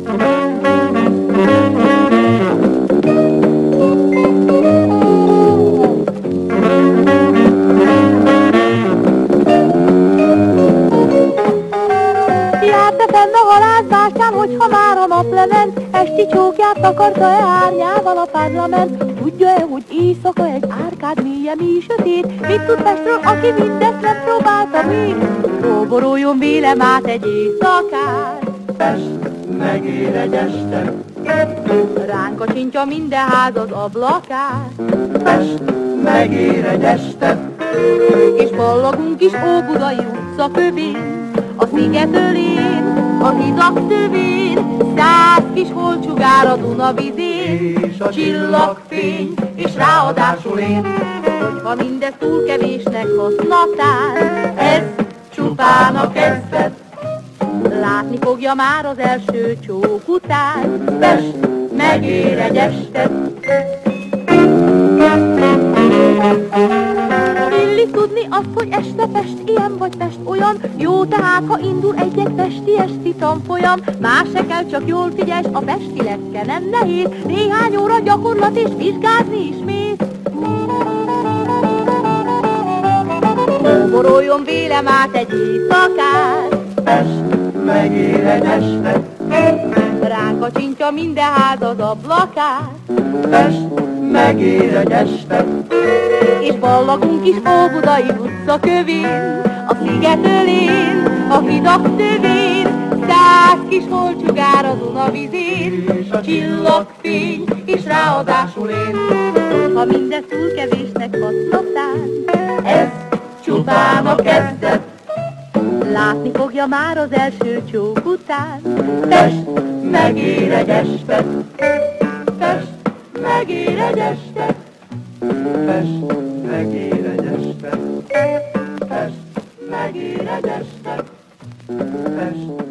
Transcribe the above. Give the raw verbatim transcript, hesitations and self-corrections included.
Fenn a halászbástyán, hogyha már a nap lement, esti csókját takarta-e árnyával a parlament? Tudja-e, hogy éjszaka egy árkád mélye mi sötét? Mit tud Pestről, aki mindezt nem próbálta még? Kóboroljon vélem át egy éjszakát. Pest megér egy este, ránk kacsintja minden ház az ablakát. Pest megér egy este, és ballagunk is Óbudai utca kövén, a sziget ölén, a hidak tövén, száz kis holcsugár a Duna vizén, és a csillagfény, és ráadásul én. Ha mindez túl kevésnek használtál, ez csupán a kezdet. Látni fogja már az első csók után, Pest megér egy estet. Illik tudni azt, hogy este Pest ilyen vagy Pest olyan, jó tehát, ha indul egy-egy pesti esti tanfolyam. Más se kell, csak jól figyelj, a pesti lecke nem nehéz, néhány óra gyakorlat és vizsgázni is mész. Kóboroljon vélem át egy éjszakát, Pest megér egy este, ránk kacsintja minden ház az ablakát. Pest megér egy este, és ballagunk is Óbudai utca kövén, a sziget ölén, a hidak tövén, száz kis holcsugár a Duna vizén, és a csillagfény, és ráadásul én. Ha mindez túl kevésnek használtál, ez csupán a kezdet. Látni fogja már az első csók után, Pest megér egy este, Pest megér egy este. Pest megér egy este, Pest megér egy este, Pest